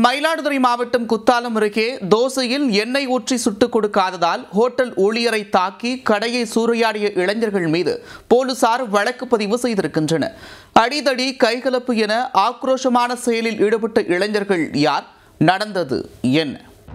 மயிலாடுதுறை மாவட்டம் குத்தாலம் அருகே தோசையில் எண்ணெய் ஊற்றி சுட்டுக் கொடுக்காததால் ஹோட்டல் ஊழியரை தாக்கி கடையை சூறையாடிய இளைஞர்கள் மீது போலீசார் வழக்கு பதிவு செய்திருக்கின்றனர். அடிதடி, கைகலப்பு என ஆக்ரோஷமான செயலில் ஈடுபட்ட இளைஞர்கள் யார்? நடந்தது என்ன?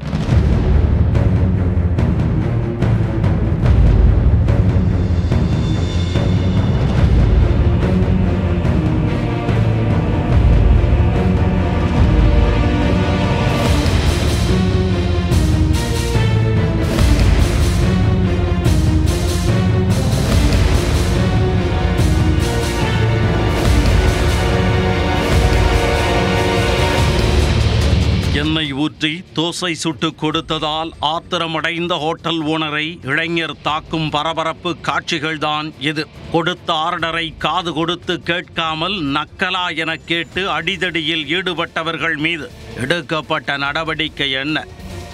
எண்ணெய் ஊற்றி தோசை சுட்டு கொடுத்ததால் ஆத்திரமடைந்த ஹோட்டல் ஓனரை இளைஞர் தாக்கும் பரபரப்பு காட்சிகள்தான் இது. கொடுத்த ஆர்டரை காது கொடுத்து கேட்காமல் நக்கலா என கேட்டு அடிதடியில் ஈடுபட்டவர்கள் மீது எடுக்கப்பட்ட நடவடிக்கை என்ன?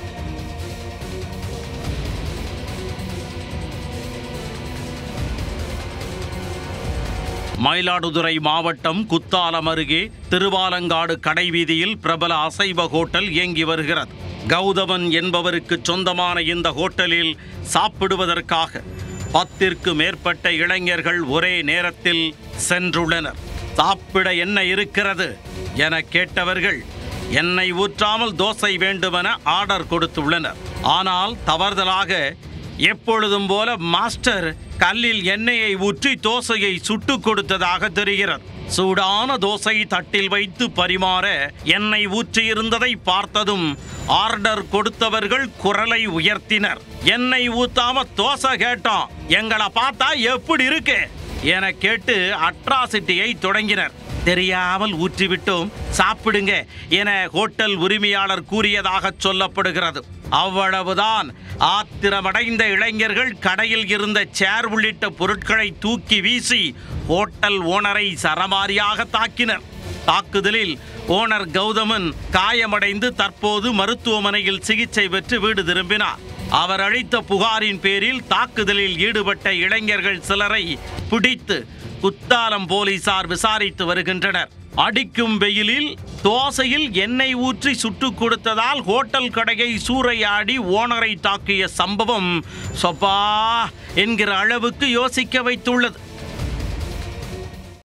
மயிலாடுதுறை மாவட்டம் குத்தாலம் அருகே திருவாலங்காடு கடைவீதியில் பிரபல அசைவ ஹோட்டல் இயங்கி வருகிறது. கௌதமன் என்பவருக்கு சொந்தமான இந்த ஹோட்டலில் சாப்பிடுவதற்காக 10ற்கு மேற்பட்ட இளைஞர்கள் ஒரே நேரத்தில் சென்றுள்ளனர். சாப்பிட என்ன இருக்கிறது என கேட்டவர்கள் எண்ணெய் ஊற்றாமல் தோசை வேண்டுமென ஆர்டர் கொடுத்துள்ளனர். ஆனால் தவறுதலாக எப்பொழுதும் போல மாஸ்டர் கல்லில் எண்ணெயை ஊற்றி தோசையை சுட்டு கொடுத்ததாக தெரிகிறது. சூடான தோசை தட்டில் வைத்து பரிமாற எண்ணெய் ஊற்றியிருந்ததை பார்த்ததும் ஆர்டர் கொடுத்தவர்கள் குரலை உயர்த்தினர். எண்ணெய் ஊத்தாம தோசை கேட்டோம், எங்களை பார்த்தா எப்படி இருக்கு என கேட்டு அட்ராசிட்டியை தொடங்கினர். தெரியாமல் ஊற்றிவிட்டோம், சாப்பிடுங்க என ஹோட்டல் உரிமையாளர் கூறியதாக சொல்லப்படுகிறது. அவ்வளவுதான். ஆத்திரமடைந்த இளைஞர்கள் கடையில் இருந்த சேர் உள்ளிட்ட பொருட்களை தூக்கி வீசி ஹோட்டல் ஓனரை சரமாரியாக தாக்கினர். தாக்குதலில் ஓனர் கௌதமன் காயமடைந்து தற்போது மருத்துவமனையில் சிகிச்சை பெற்று வீடு திரும்பினார். அவர் அளித்த புகாரின் பேரில் தாக்குதலில் ஈடுபட்ட இளைஞர்கள் சிலரை பிடித்து குத்தாலம் போலீசார் விசாரித்து வருகின்றனர். அடிக்கும் வெயிலில் தோசையில் எண்ணெய் ஊற்றி சுட்டுக் கொடுத்ததால் ஹோட்டல் கடையை சூறையாடி ஓனரை தாக்கிய சம்பவம் சொப்பா என்கிற அளவுக்கு யோசிக்க வைத்துள்ளது.